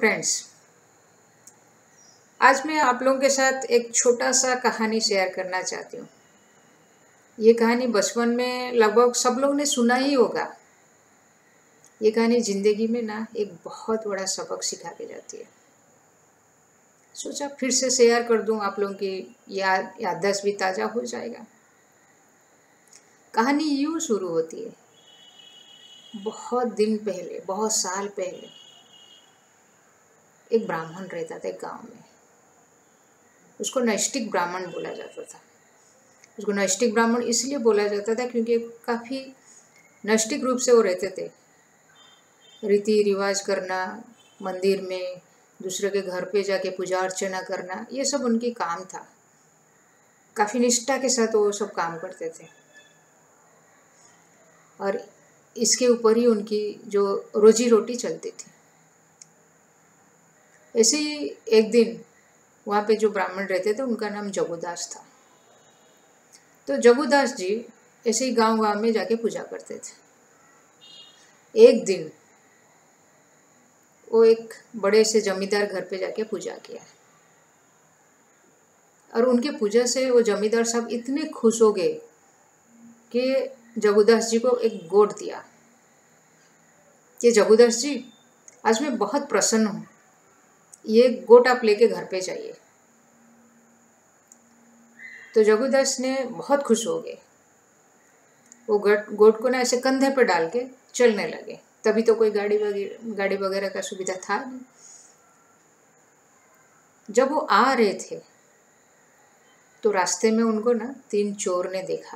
Friends, आज मैं आप लोगों के साथ एक छोटा सा कहानी शेयर करना चाहती हूँ। ये कहानी बचपन में लगभग सब लोग ने सुना ही होगा। ये कहानी जिंदगी में ना एक बहुत बड़ा सबक सिखा के जाती है। सोचा फिर से शेयर कर दूँ, आप लोगों की याददाश्त भी ताज़ा हो जाएगा। कहानी यूँ शुरू होती है। बहुत दिन पहले, बहुत साल पहले एक ब्राह्मण रहता था एक गाँव में। उसको नैष्टिक ब्राह्मण बोला जाता था। उसको नैष्टिक ब्राह्मण इसलिए बोला जाता था क्योंकि काफ़ी नैष्टिक रूप से वो रहते थे। रीति रिवाज करना, मंदिर में दूसरे के घर पे जाके पूजा अर्चना करना, ये सब उनकी काम था। काफ़ी निष्ठा के साथ वो सब काम करते थे और इसके ऊपर ही उनकी जो रोजी रोटी चलती थी। ऐसे ही एक दिन वहाँ पे जो ब्राह्मण रहते थे उनका नाम जगुदास था। तो जगुदास जी ऐसे ही गांव गांव में जाके पूजा करते थे। एक दिन वो एक बड़े से जमींदार घर पे जाके पूजा किया और उनके पूजा से वो जमींदार साहब इतने खुश हो गए कि जगुदास जी को एक गोट दिया कि जगुदास जी, आज मैं बहुत प्रसन्न हूँ, ये गोट आप लेके घर पे जाइए। तो जगुदास ने बहुत खुश हो गए। वो गोट को ना ऐसे कंधे पर डाल के चलने लगे। तभी तो कोई गाड़ी वगैरह का सुविधा था नहीं। जब वो आ रहे थे तो रास्ते में उनको ना 3 चोर ने देखा।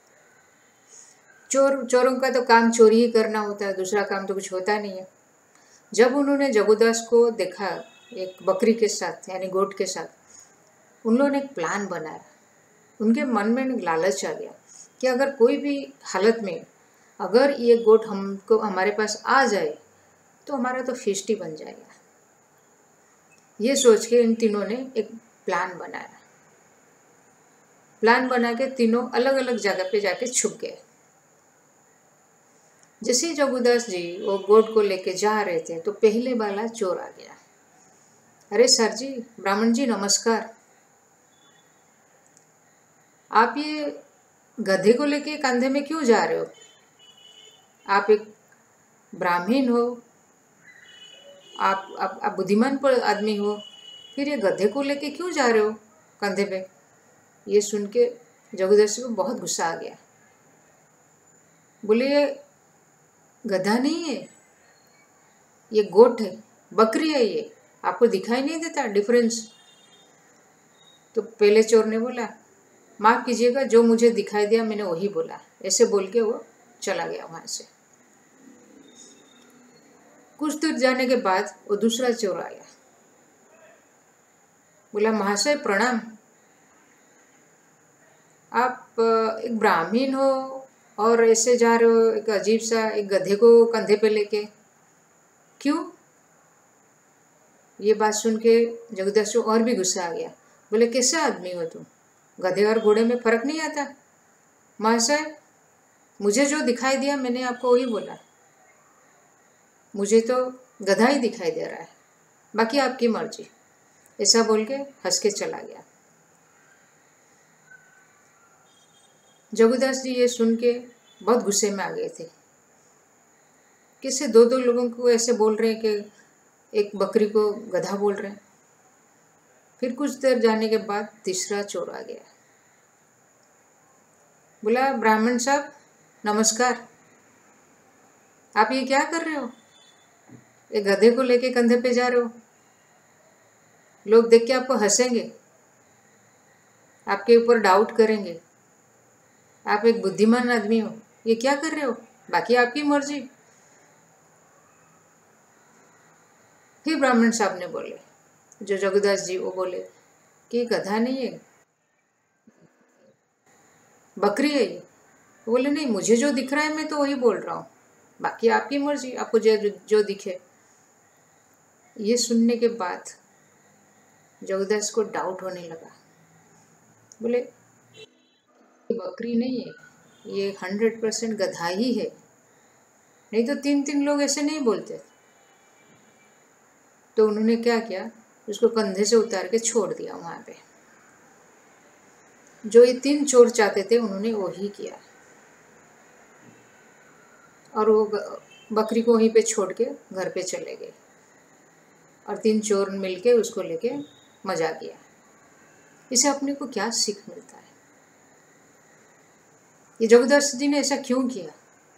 चोरों का तो काम चोरी ही करना होता है, दूसरा काम तो कुछ होता नहीं है। जब उन्होंने जगुदास को देखा एक बकरी के साथ, यानी गोट के साथ, उन लोगों ने एक प्लान बनाया। उनके मन में एक लालच आ गया कि अगर कोई भी हालत में अगर ये गोट हमको हमारे पास आ जाए तो हमारा तो feast ही बन जाएगा। ये सोच के इन तीनों ने एक प्लान बनाया। प्लान बना के तीनों अलग अलग जगह पे जाके छुप गए। जैसे ही जगुदास जी वो गोट को लेके जा रहे थे तो पहले वाला चोर आ गया। अरे सर जी, ब्राह्मण जी नमस्कार, आप ये गधे को लेके कंधे में क्यों जा रहे हो? आप एक ब्राह्मण हो, आप बुद्धिमान आदमी हो, फिर ये गधे को लेके क्यों जा रहे हो कंधे पे? ये सुन के जगुदास को बहुत गुस्सा आ गया। बोले ये गधा नहीं है, ये गोट है, बकरी है, ये आपको दिखाई नहीं देता डिफरेंस? तो पहले चोर ने बोला, माफ़ कीजिएगा, जो मुझे दिखाई दिया मैंने वही बोला। ऐसे बोल के वो चला गया वहाँ से। कुछ दूर जाने के बाद वो दूसरा चोर आया। बोला, महाशय प्रणाम, आप एक ब्राह्मण हो और ऐसे जा रहे हो एक अजीब सा एक गधे को कंधे पे लेके, क्यों? ये बात सुन के जगुदास को और भी गुस्सा आ गया। बोले, कैसे आदमी हो तुम? गधे और घोड़े में फर्क नहीं आता? महाशय, मुझे जो दिखाई दिया मैंने आपको वही बोला। मुझे तो गधा ही दिखाई दे रहा है, बाकी आपकी मर्जी। ऐसा बोल के हंस के चला गया। जगुदास जी ये सुन के बहुत गुस्से में आ गए थे। कैसे दो लोगों को ऐसे बोल रहे हैं कि एक बकरी को गधा बोल रहे हैं। फिर कुछ देर जाने के बाद तीसरा चोर आ गया। बोला, ब्राह्मण साहब नमस्कार, आप ये क्या कर रहे हो? एक गधे को लेके कंधे पे जा रहे हो। लोग देख के आपको हंसेंगे, आपके ऊपर डाउट करेंगे। आप एक बुद्धिमान आदमी हो, ये क्या कर रहे हो? बाकी आपकी मर्जी। फिर ब्राह्मण साहब ने बोले, जो जगुदास जी, वो बोले कि गधा नहीं है, बकरी है ये। बोले, नहीं, मुझे जो दिख रहा है मैं तो वही बोल रहा हूँ, बाकी आपकी मर्जी, आपको जो दिखे। ये सुनने के बाद जगुदास को डाउट होने लगा। बोले, बकरी नहीं है, ये 100% गधा ही है, नहीं तो 3 लोग ऐसे नहीं बोलते। तो उन्होंने क्या किया, उसको कंधे से उतार के छोड़ दिया वहाँ पे। जो ये 3 चोर चाहते थे उन्होंने वही किया, और वो बकरी को वहीं पे छोड़ के घर पे चले गए, और 3 चोर मिलके उसको लेके मजा किया। इसे अपने को क्या सीख मिलता है? ये जगदास जी ने ऐसा क्यों किया?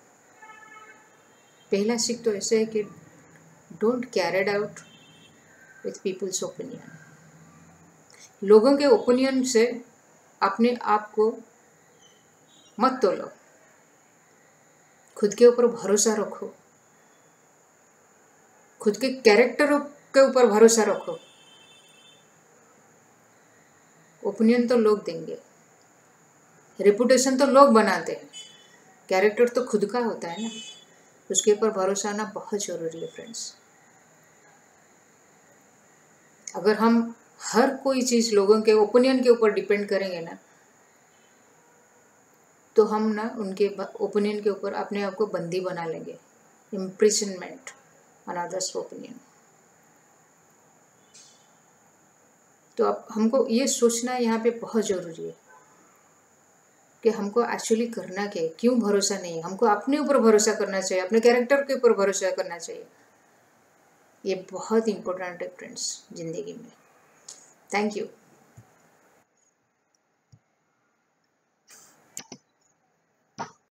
पहला सीख तो ऐसे है कि don't carried out with people's opinion. लोगों के ओपिनियन से अपने आप को मत तोलो, खुद के ऊपर भरोसा रखो, खुद के कैरेक्टर के ऊपर भरोसा रखो। ओपिनियन तो लोग देंगे, रेपुटेशन तो लोग बनाते हैं, कैरेक्टर तो खुद का होता है ना, उसके ऊपर भरोसा आना बहुत जरूरी है फ्रेंड्स। अगर हम हर कोई चीज़ लोगों के ओपिनियन के ऊपर डिपेंड करेंगे ना, तो हम ना उनके ओपिनियन के ऊपर अपने आप को बंदी बना लेंगे, इम्प्रिजनमेंट ऑन अदर्स ओपिनियन। तो अब हमको ये सोचना यहाँ पे बहुत ज़रूरी है कि हमको एक्चुअली करना क्या है, क्यों भरोसा नहीं है। हमको अपने ऊपर भरोसा करना चाहिए, अपने कैरेक्टर के ऊपर भरोसा करना चाहिए। ये बहुत इम्पोर्टेंट है फ्रेंड्स ज़िंदगी में। Thank you.